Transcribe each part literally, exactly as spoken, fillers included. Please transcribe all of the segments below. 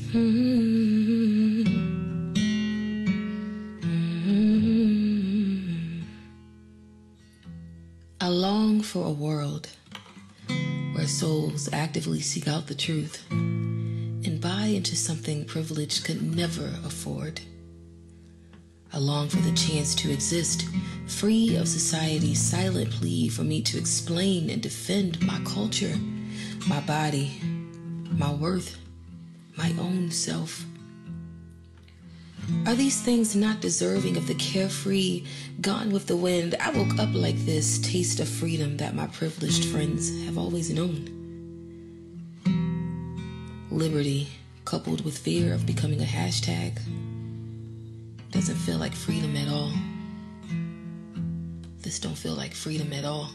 I long for a world where souls actively seek out the truth and buy into something privilege could never afford. I long for the chance to exist free of society's silent plea for me to explain and defend my culture, my body, my worth, my own self. Are these things not deserving of the carefree, gone with the wind, I woke up like this taste of freedom that my privileged friends have always known? Liberty, coupled with fear of becoming a hashtag, doesn't feel like freedom at all. This don't feel like freedom at all.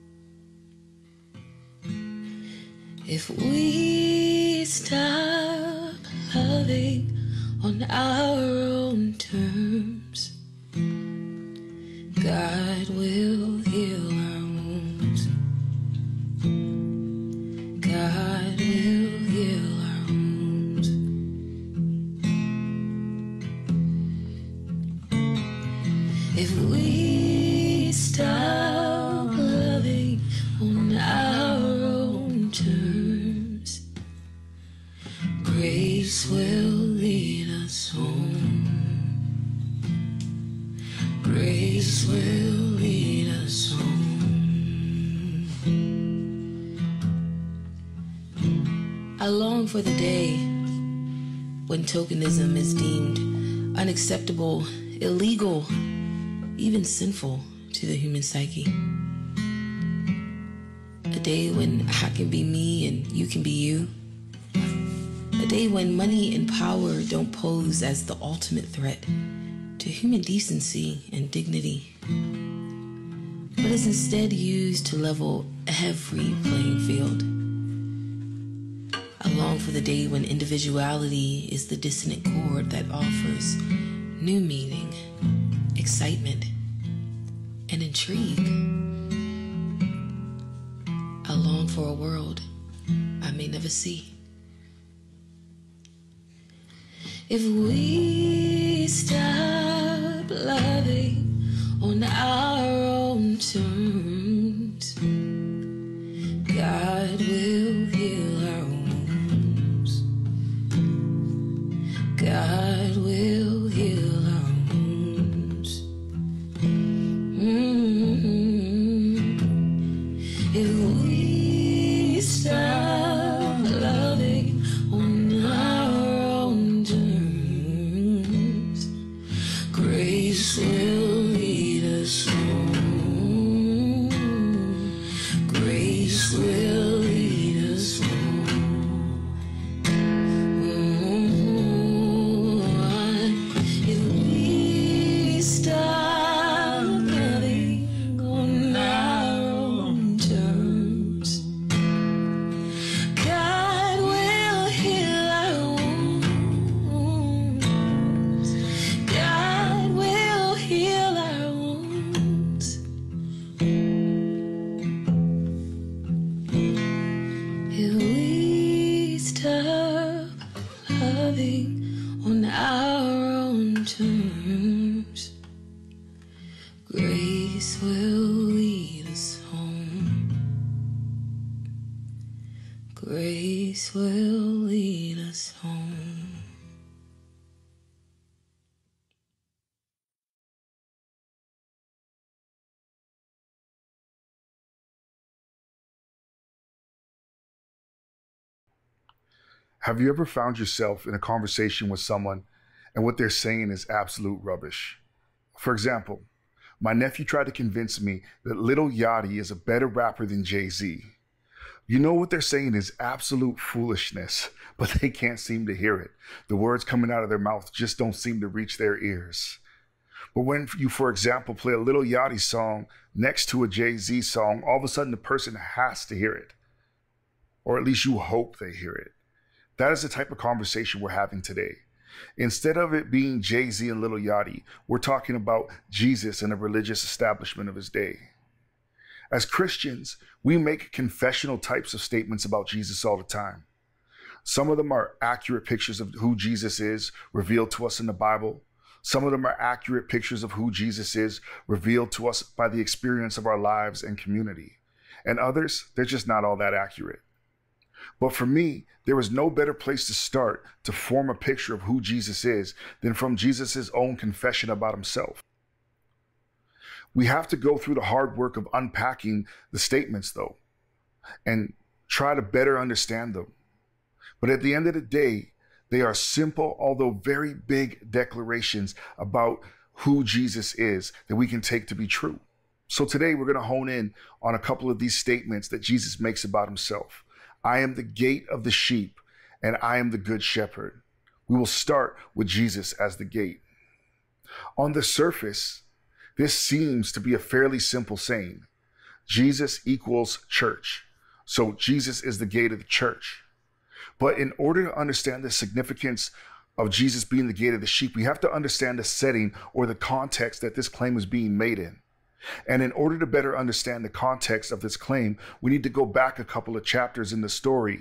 If we stop loving on our own terms, God will heal our wounds. God will heal our wounds. If we stop loving on our own terms, grace will lead us home. Grace will lead us home. I long for the day when tokenism is deemed unacceptable, illegal, even sinful to the human psyche. A day when I can be me and you can be you. A day when money and power don't pose as the ultimate threat to human decency and dignity, but is instead used to level every playing field. I long for the day when individuality is the dissonant chord that offers new meaning, excitement, and intrigue. I long for a world I may never see. If we stop loving on our own terms, God will heal our wounds. God will heal our wounds. Mm-hmm. If we stop loving on our own terms, grace will lead us home. Grace will lead us home. Mm-hmm. If we stop loving on our own terms, God will heal our wounds. God will heal our wounds. If we stop loving on our own terms, grace will lead us home. Grace will lead us home. Have you ever found yourself in a conversation with someone and what they're saying is absolute rubbish? For example, my nephew tried to convince me that Lil Yachty is a better rapper than Jay-Z. You know what they're saying is absolute foolishness, but they can't seem to hear it. The words coming out of their mouth just don't seem to reach their ears. But when you, for example, play a Lil Yachty song next to a Jay-Z song, all of a sudden the person has to hear it. Or at least you hope they hear it. That is the type of conversation we're having today. Instead of it being Jay-Z and Lil Yachty, we're talking about Jesus and the religious establishment of his day. As Christians, we make confessional types of statements about Jesus all the time. Some of them are accurate pictures of who Jesus is revealed to us in the Bible. Some of them are accurate pictures of who Jesus is revealed to us by the experience of our lives and community. And others, they're just not all that accurate. But for me, there is no better place to start to form a picture of who Jesus is than from Jesus' own confession about himself. We have to go through the hard work of unpacking the statements, though, and try to better understand them. But at the end of the day, they are simple, although very big declarations about who Jesus is that we can take to be true. So today we're going to hone in on a couple of these statements that Jesus makes about himself. I am the gate of the sheep, and I am the good shepherd. We will start with Jesus as the gate. On the surface, this seems to be a fairly simple saying. Jesus equals church. So Jesus is the gate of the church. But in order to understand the significance of Jesus being the gate of the sheep, we have to understand the setting or the context that this claim is being made in. And in order to better understand the context of this claim, we need to go back a couple of chapters in the story.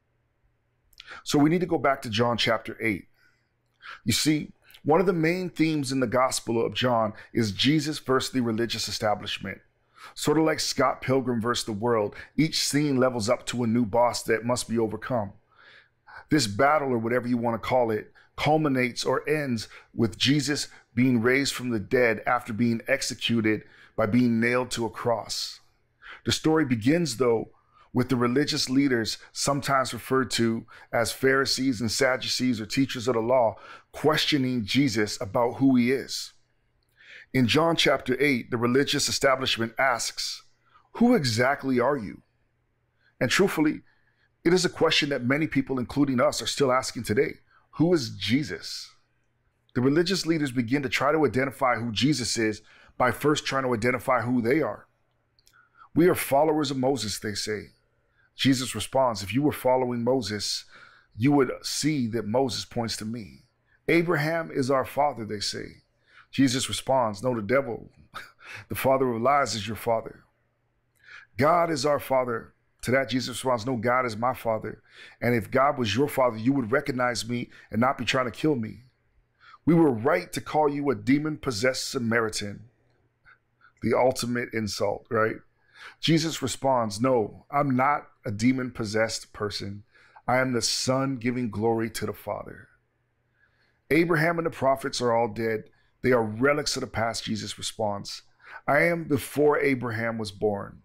So we need to go back to John chapter eight. You see, one of the main themes in the Gospel of John is Jesus versus the religious establishment. Sort of like Scott Pilgrim versus the world, each scene levels up to a new boss that must be overcome. This battle, or whatever you want to call it, culminates or ends with Jesus being raised from the dead after being executed by being nailed to a cross. The story begins, though, with the religious leaders, sometimes referred to as Pharisees and Sadducees or teachers of the law, questioning Jesus about who he is. In John chapter eight, the religious establishment asks, "Who exactly are you?" And truthfully, it is a question that many people, including us, are still asking today. Who is Jesus? The religious leaders begin to try to identify who Jesus is by first trying to identify who they are. We are followers of Moses, they say. Jesus responds, if you were following Moses, you would see that Moses points to me. Abraham is our father, they say. Jesus responds, no, the devil, the father of lies, is your father. God is our father. To that, Jesus responds, no, God is my father. And if God was your father, you would recognize me and not be trying to kill me. We were right to call you a demon-possessed Samaritan. The ultimate insult, right? Jesus responds, no, I'm not a demon-possessed person. I am the Son giving glory to the Father. Abraham and the prophets are all dead. They are relics of the past, Jesus responds. I am before Abraham was born.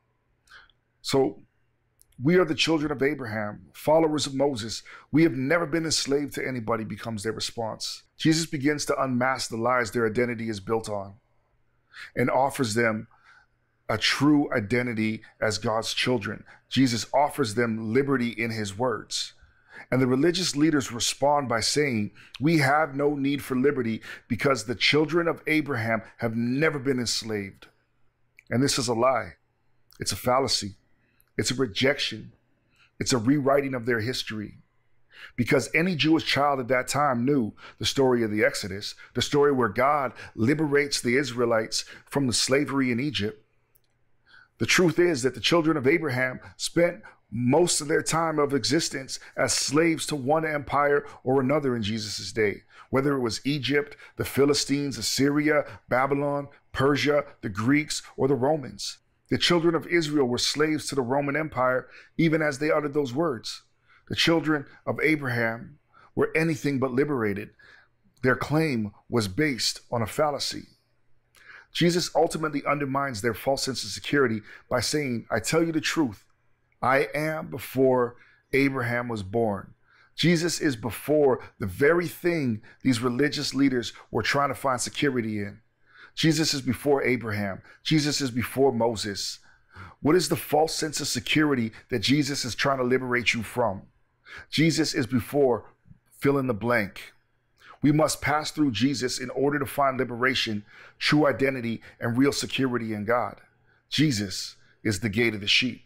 So we are the children of Abraham, followers of Moses. We have never been enslaved to anybody, becomes their response. Jesus begins to unmask the lies their identity is built on and offers them a true identity as God's children. Jesus offers them liberty in his words. And the religious leaders respond by saying, we have no need for liberty because the children of Abraham have never been enslaved. And this is a lie. It's a fallacy. It's a rejection. It's a rewriting of their history. Because any Jewish child at that time knew the story of the Exodus, the story where God liberates the Israelites from the slavery in Egypt. The truth is that the children of Abraham spent most of their time of existence as slaves to one empire or another in Jesus' day, whether it was Egypt, the Philistines, Assyria, Babylon, Persia, the Greeks, or the Romans. The children of Israel were slaves to the Roman Empire even as they uttered those words. The children of Abraham were anything but liberated. Their claim was based on a fallacy. Jesus ultimately undermines their false sense of security by saying, I tell you the truth, I am before Abraham was born. Jesus is before the very thing these religious leaders were trying to find security in. Jesus is before Abraham. Jesus is before Moses. What is the false sense of security that Jesus is trying to liberate you from? Jesus is before fill in the blank. We must pass through Jesus in order to find liberation, true identity, and real security in God. Jesus is the gate of the sheep.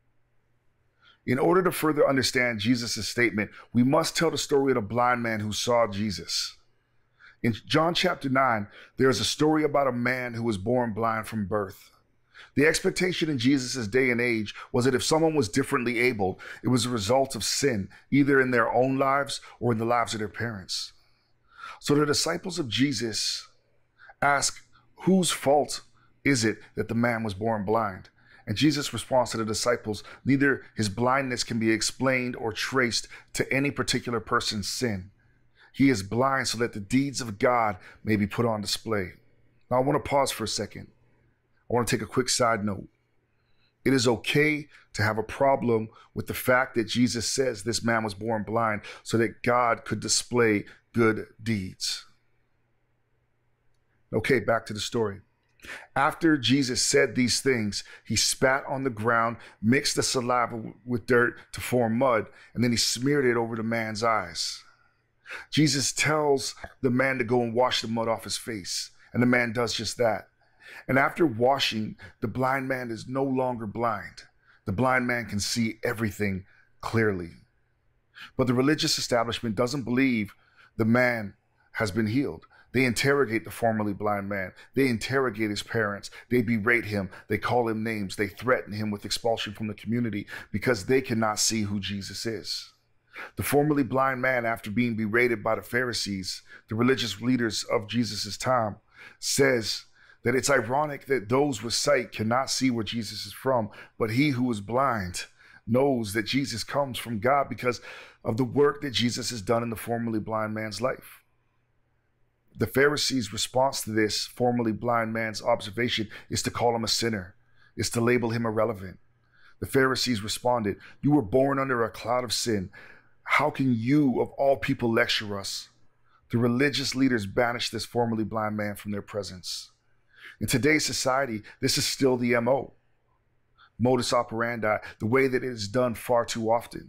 In order to further understand Jesus' statement, we must tell the story of the blind man who saw Jesus. In John chapter nine, there is a story about a man who was born blind from birth. The expectation in Jesus' day and age was that if someone was differently abled, it was a result of sin, either in their own lives or in the lives of their parents. So the disciples of Jesus ask, whose fault is it that the man was born blind? And Jesus' response to the disciples, neither his blindness can be explained or traced to any particular person's sin. He is blind so that the deeds of God may be put on display. Now I want to pause for a second. I want to take a quick side note. It is okay to have a problem with the fact that Jesus says this man was born blind so that God could display good deeds. Okay, back to the story. After Jesus said these things, he spat on the ground, mixed the saliva with dirt to form mud, and then he smeared it over the man's eyes. Jesus tells the man to go and wash the mud off his face, and the man does just that. And after washing, the blind man is no longer blind. The blind man can see everything clearly. But the religious establishment doesn't believe the man has been healed. They interrogate the formerly blind man. They interrogate his parents. They berate him. They call him names. They threaten him with expulsion from the community because they cannot see who Jesus is. The formerly blind man, after being berated by the Pharisees, the religious leaders of Jesus' time, says that it's ironic that those with sight cannot see where Jesus is from, but he who is blind knows that Jesus comes from God because of the work that Jesus has done in the formerly blind man's life. The Pharisees' response to this formerly blind man's observation is to call him a sinner, is to label him irrelevant. The Pharisees responded, "You were born under a cloud of sin. How can you, of all people, lecture us?" The religious leaders banished this formerly blind man from their presence. In today's society, this is still the M O, modus operandi, the way that it is done far too often.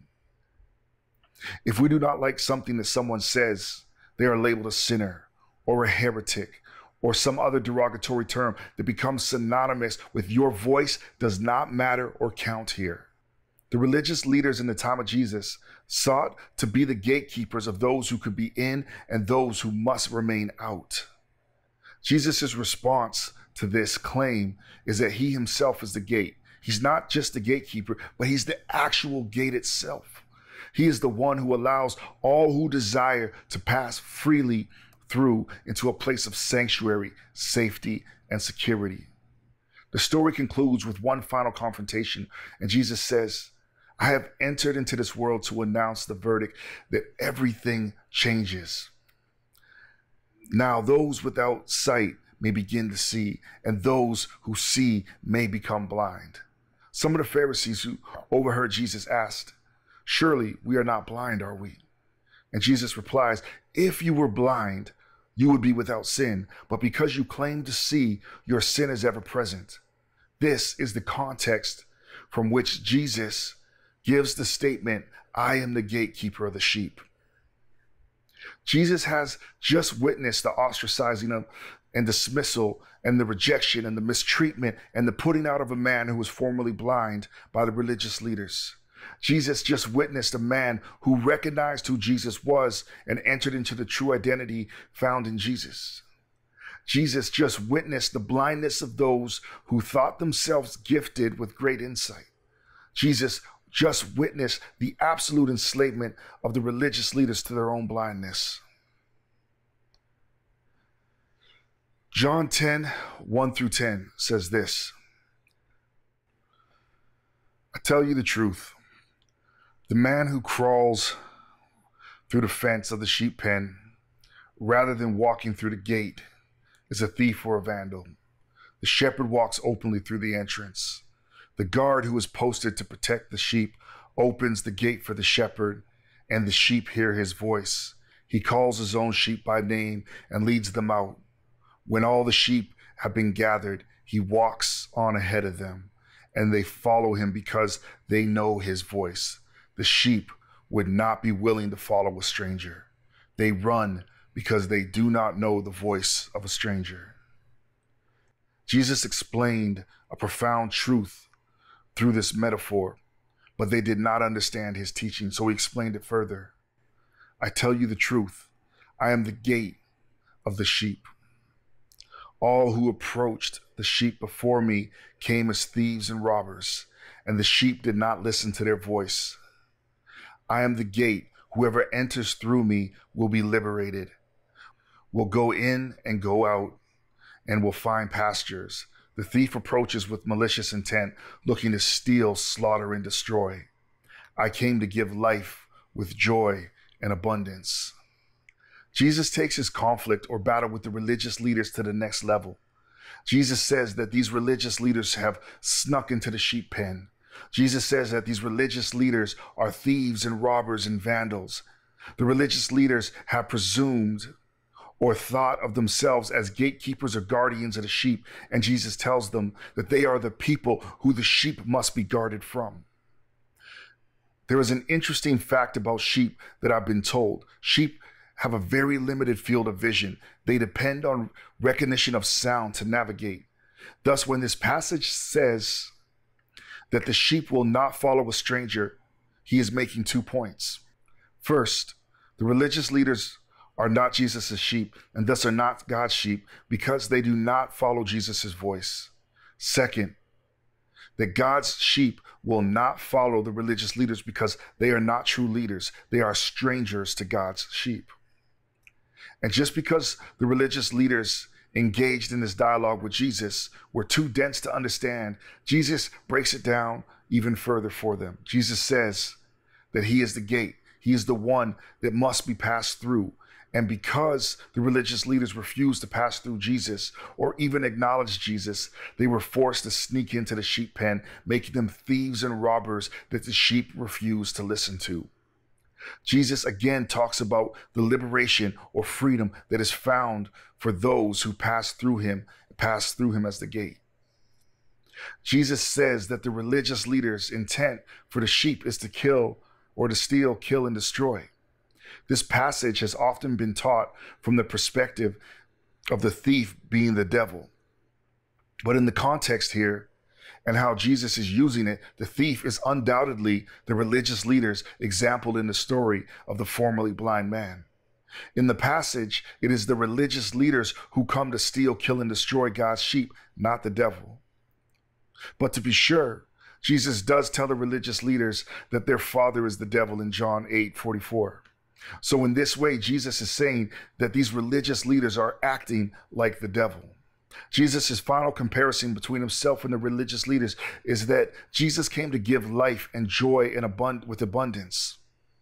If we do not like something that someone says, they are labeled a sinner or a heretic or some other derogatory term that becomes synonymous with your voice does not matter or count here. The religious leaders in the time of Jesus sought to be the gatekeepers of those who could be in and those who must remain out. Jesus' response to this claim is that he himself is the gate. He's not just the gatekeeper, but he's the actual gate itself. He is the one who allows all who desire to pass freely through into a place of sanctuary, safety, and security. The story concludes with one final confrontation, and Jesus says, "I have entered into this world to announce the verdict that everything changes. Now those without sight may begin to see, and those who see may become blind." Some of the Pharisees who overheard Jesus asked, "Surely we are not blind, are we?" And Jesus replies, "If you were blind, you would be without sin, but because you claim to see, your sin is ever present." This is the context from which Jesus gives the statement, "I am the gatekeeper of the sheep." Jesus has just witnessed the ostracizing of, and dismissal and the rejection and the mistreatment and the putting out of a man who was formerly blind by the religious leaders. Jesus just witnessed a man who recognized who Jesus was and entered into the true identity found in Jesus. Jesus just witnessed the blindness of those who thought themselves gifted with great insight. Jesus just witnessed the absolute enslavement of the religious leaders to their own blindness. John ten, one through ten says this, "I tell you the truth. The man who crawls through the fence of the sheep pen rather than walking through the gate is a thief or a vandal. The shepherd walks openly through the entrance. The guard who is posted to protect the sheep opens the gate for the shepherd, and the sheep hear his voice. He calls his own sheep by name and leads them out. When all the sheep have been gathered, he walks on ahead of them, and they follow him because they know his voice. The sheep would not be willing to follow a stranger. They run because they do not know the voice of a stranger." Jesus explained a profound truth through this metaphor, but they did not understand his teaching, so he explained it further. "I tell you the truth. I am the gate of the sheep. All who approached the sheep before me came as thieves and robbers, and the sheep did not listen to their voice. I am the gate. Whoever enters through me will be liberated, will go in and go out, and will find pastures. The thief approaches with malicious intent, looking to steal, slaughter, and destroy. I came to give life with joy and abundance. Jesus takes his conflict or battle with the religious leaders to the next level. Jesus says that these religious leaders have snuck into the sheep pen. Jesus says that these religious leaders are thieves and robbers and vandals. The religious leaders have presumed or thought of themselves as gatekeepers or guardians of the sheep, and Jesus tells them that they are the people who the sheep must be guarded from. There is an interesting fact about sheep that I've been told. Sheep have a very limited field of vision. They depend on recognition of sound to navigate. Thus, when this passage says that the sheep will not follow a stranger, he is making two points. First, the religious leaders are not Jesus' sheep and thus are not God's sheep because they do not follow Jesus' voice. Second, that God's sheep will not follow the religious leaders because they are not true leaders. They are strangers to God's sheep. And just because the religious leaders engaged in this dialogue with Jesus were too dense to understand, Jesus breaks it down even further for them. Jesus says that he is the gate. He is the one that must be passed through. And because the religious leaders refused to pass through Jesus or even acknowledge Jesus, they were forced to sneak into the sheep pen, making them thieves and robbers that the sheep refused to listen to. Jesus again talks about the liberation or freedom that is found for those who pass through him, pass through him as the gate. Jesus says that the religious leaders' intent for the sheep is to kill or to steal, kill, and destroy. This passage has often been taught from the perspective of the thief being the devil. But in the context here and how Jesus is using it, the thief is undoubtedly the religious leaders exampled in the story of the formerly blind man. In the passage, it is the religious leaders who come to steal, kill, and destroy God's sheep, not the devil. But to be sure, Jesus does tell the religious leaders that their father is the devil in John eight forty-four. So in this way, Jesus is saying that these religious leaders are acting like the devil. Jesus' final comparison between himself and the religious leaders is that Jesus came to give life and joy and abund- with abundance.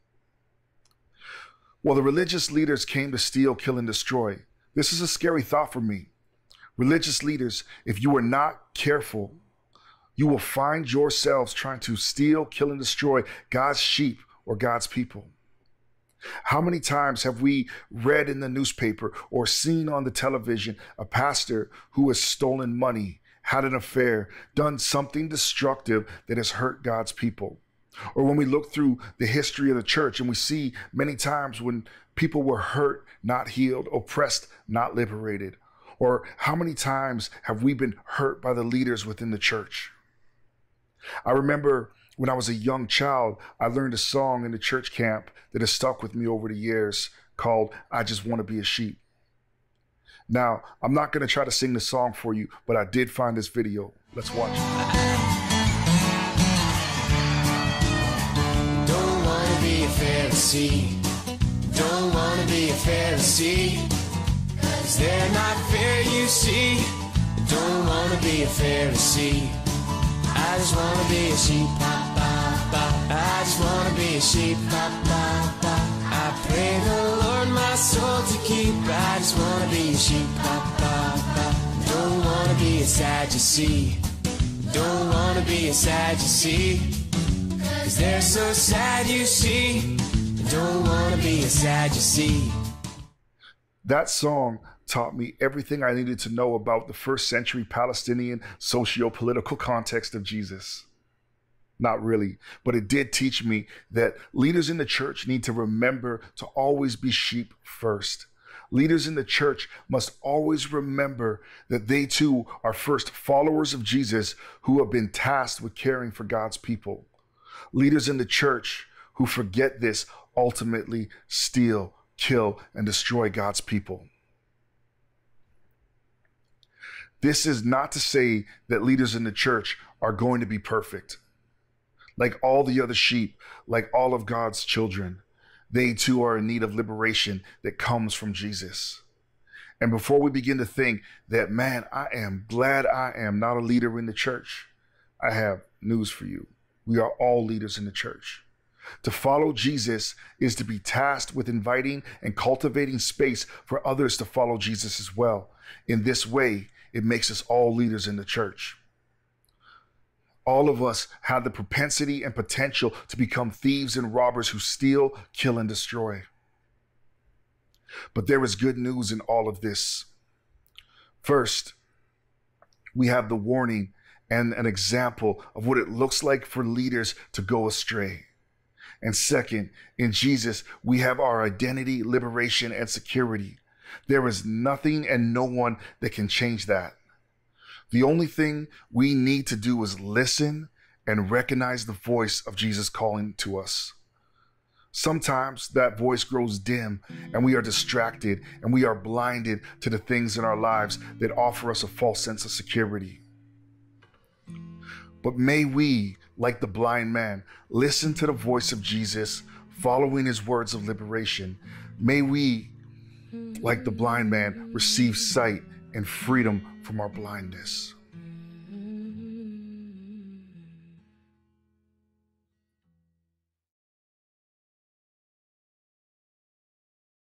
Well, the religious leaders came to steal, kill, and destroy. This is a scary thought for me. Religious leaders, if you are not careful, you will find yourselves trying to steal, kill, and destroy God's sheep or God's people. How many times have we read in the newspaper or seen on the television a pastor who has stolen money, had an affair, done something destructive that has hurt God's people? Or when we look through the history of the church and we see many times when people were hurt, not healed, oppressed, not liberated. Or how many times have we been hurt by the leaders within the church? I remember when I was a young child, I learned a song in the church camp that has stuck with me over the years called I Just Want to Be a Sheep. Now, I'm not going to try to sing the song for you, but I did find this video. Let's watch it. Don't want to be a Pharisee. Don't want to be a Pharisee. 'Cause they're not fair, you see. Don't want to be a Pharisee. I just want to be a sheep, ba, ba, ba. I just want to be a sheep, ba, ba, ba. I pray the Lord my soul to keep. I just want to be a sheep, ba, ba, ba. Don't want to be a Sadducee. Don't want to be a Sadducee. 'Cause they're so sad, you see. Don't want to be a Sadducee. That song taught me everything I needed to know about the first century Palestinian socio-political context of Jesus. Not really, but it did teach me that leaders in the church need to remember to always be sheep first. Leaders in the church must always remember that they too are first followers of Jesus who have been tasked with caring for God's people. Leaders in the church who forget this ultimately steal, kill, and destroy God's people. This is not to say that leaders in the church are going to be perfect. Like all the other sheep, like all of God's children, they too are in need of liberation that comes from Jesus. And before we begin to think that, man, I am glad I am not a leader in the church, I have news for you. We are all leaders in the church. To follow Jesus is to be tasked with inviting and cultivating space for others to follow Jesus as well. In this way, it makes us all leaders in the church. All of us have the propensity and potential to become thieves and robbers who steal, kill, and destroy. But there is good news in all of this. First, we have the warning and an example of what it looks like for leaders to go astray. And second, in Jesus, we have our identity, liberation, and security. There is nothing and no one that can change that. The only thing we need to do is listen and recognize the voice of Jesus calling to us. Sometimes that voice grows dim and we are distracted and we are blinded to the things in our lives that offer us a false sense of security. But may we, like the blind man, listen to the voice of Jesus, following his words of liberation. May we, like the blind man, receive sight and freedom from our blindness.